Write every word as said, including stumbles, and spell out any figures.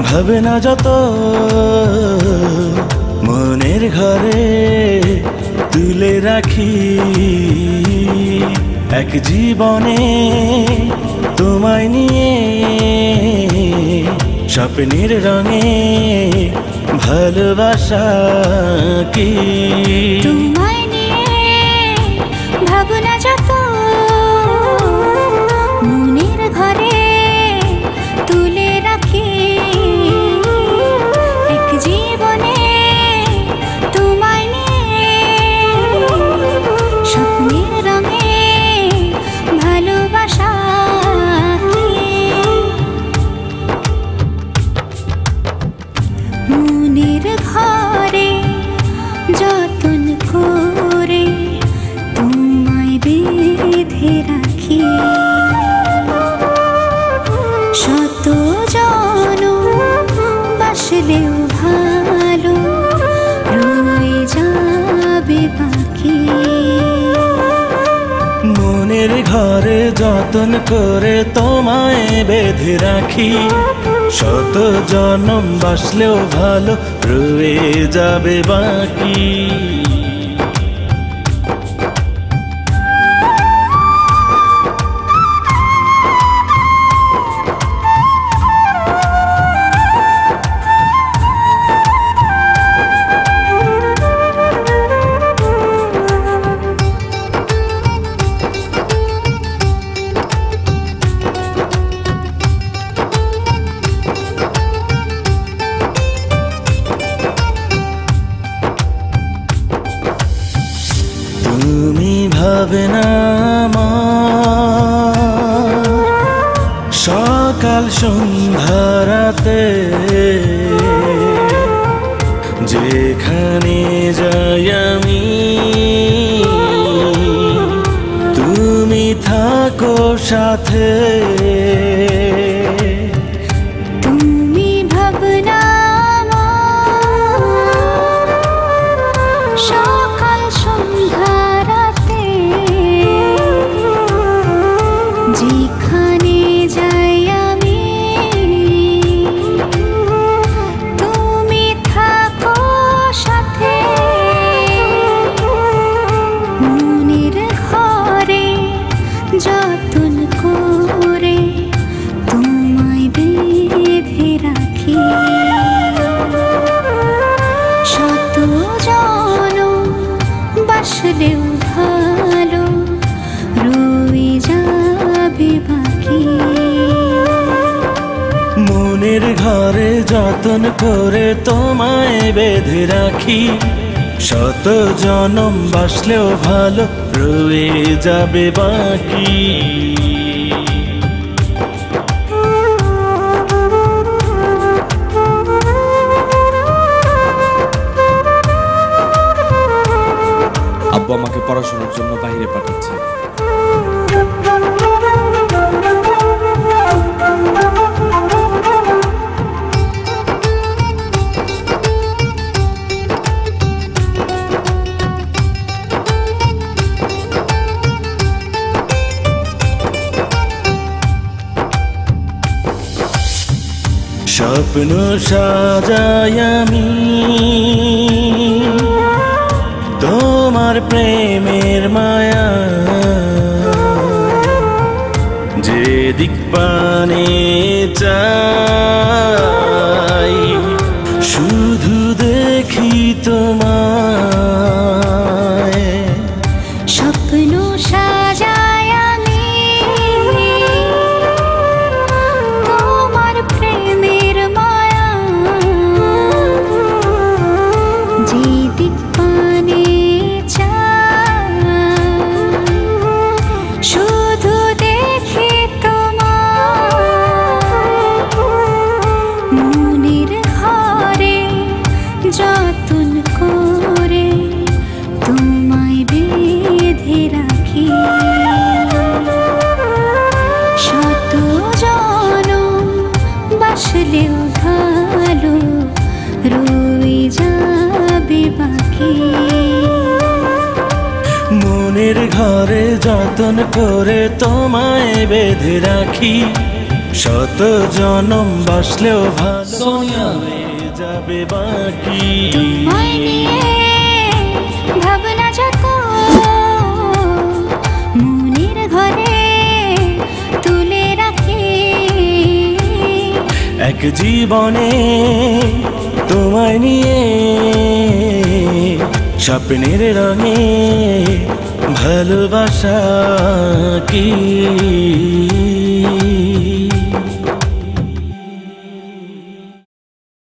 ভাবে না যত মনের ঘরে তুলে রাখি এক জীবনে তোমায় নিয়ে স্বপ্নের রঙে ভালোবাসা কি তোমায় নিয়ে ভাবনা যত মনের ঘরে তুলে রাখি এক জীবনে তোমায় নিয়ে স্বপ্নের রঙে ভালোবাসা কি মনের ঘরে যতন করে তোমায় বেঁধে রাখি শত জনম বাসলেও ভালো রয়ে যাবে বাকি মনের ঘরে যতন করে তোমায় বেঁধে রাখি শত জনম বাসলেও ভালো রয়ে যাবে বাকি তুমি ভাবে না আমার সকাল সন্ধ্যা রাতে যেখানে যাই আমি তুমি থাকো সাথে তুমি ভাবনা সকাল সন্ধ্যা রাতে যেখানে যাই আমি তুমি থাকো সাথে মনের ঘরে যতন করে তোমায় বেঁধে রাখি শত জনম বাসলেও ভালো রয়ে যাবে বাকি মনের ঘরে যতন করে তোমায় বেঁধে রাখি শত জনম বাসলেও ভালো রয়ে যাবে বাকি আব্বু আমাকে পড়াশোনার জন্য বাইরে পাঠাচ্ছে। স্বপ্ন সাজাই আমি তোমার প্রেমের মায়া যে দিক পানে চাই শুধু দেখি তোমায় স্বপ্ন সাজাই আমি তোমার প্রেমের মায়া যে দিক পানে শুধু দেখি তোমায় মনের ঘরে যতন করে তোমায় বেঁধে রাখি শত জনম বাসলেও ভালো রয়ে যাবে বাকি মনের ঘরে যতন করে তোমায় বেঁধে রাখি শত জনম বাসলেও ভালো হয়ে যাবে বাকি। তোমায় নিয়ে ভাবনা যত মনের ঘরে তুলে রাখি, এক জীবনে তোমায় নিয়ে স্বপ্নের রঙে ভালোবাসা কি।